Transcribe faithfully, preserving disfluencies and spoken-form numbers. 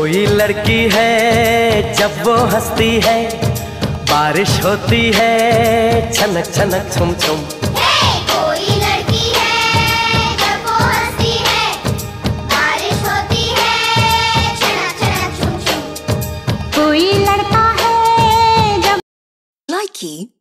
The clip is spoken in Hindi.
कोई लड़की है जब वो हंसती है, बारिश होती है छनक छनक छुम छुम। कोई लड़की है जब वो हंसती है, बारिश होती है छनक छनक छुम छुम। कोई लड़का है जब Likey